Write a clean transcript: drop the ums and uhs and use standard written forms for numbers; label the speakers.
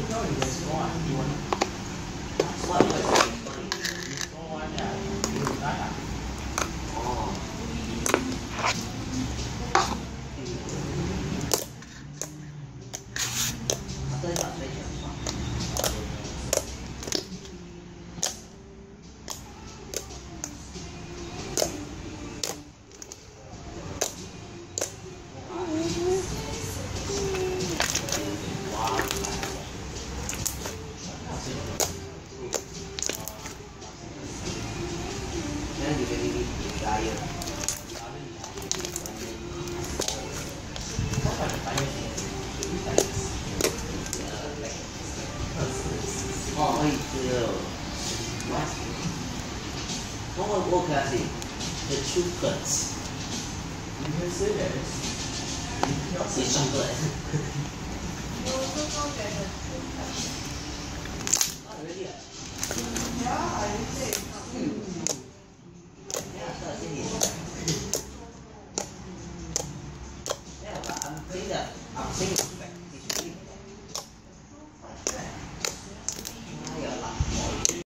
Speaker 1: What can I say? The true cuts.
Speaker 2: You can say that.
Speaker 1: It's chocolate.
Speaker 3: You also know that the true cuts.
Speaker 1: Oh, really?
Speaker 3: Yeah, I would say it's not.
Speaker 1: Yeah, so I think it's. Yeah, but I'm saying